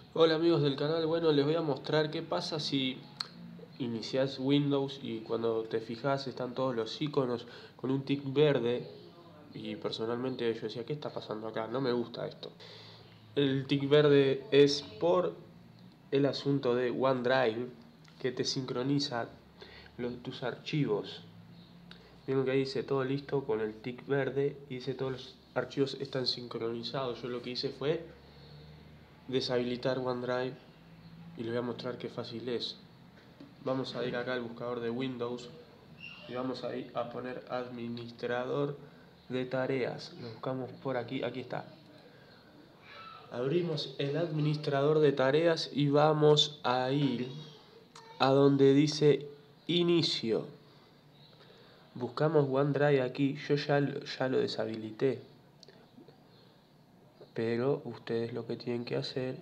Hola amigos del canal, bueno, les voy a mostrar qué pasa si inicias Windows y cuando te fijas están todos los iconos con un tic verde. Y personalmente yo decía, ¿qué está pasando acá? No me gusta esto. El tic verde es por el asunto de OneDrive, que te sincroniza tus archivos. Vieron que ahí dice todo listo con el tic verde y dice todos los archivos están sincronizados. Yo lo que hice fue deshabilitar OneDrive y les voy a mostrar qué fácil es. Vamos a ir acá al buscador de Windows y vamos a ir a poner administrador de tareas. Lo buscamos por aquí, aquí está. Abrimos el administrador de tareas y vamos a ir a donde dice inicio. Buscamos OneDrive aquí, yo ya lo deshabilité, pero ustedes lo que tienen que hacer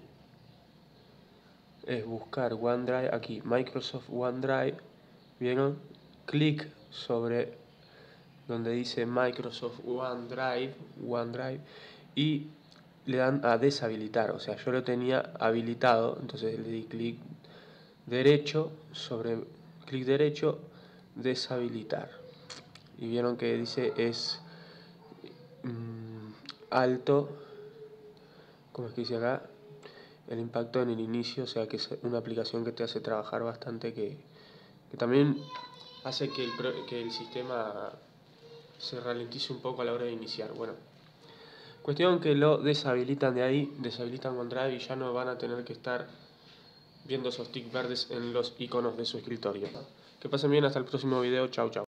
es buscar OneDrive aquí, Microsoft OneDrive. ¿Vieron? Clic sobre donde dice Microsoft OneDrive y le dan a deshabilitar. O sea, yo lo tenía habilitado, entonces le di clic derecho, deshabilitar. Y vieron que dice es alto, como es que dice acá, el impacto en el inicio. O sea que es una aplicación que te hace trabajar bastante, que también hace que el sistema se ralentice un poco a la hora de iniciar. Bueno, cuestión que lo deshabilitan de ahí, deshabilitan OneDrive y ya no van a tener que estar viendo esos tics verdes en los iconos de su escritorio. Que pasen bien, hasta el próximo video, chau chau.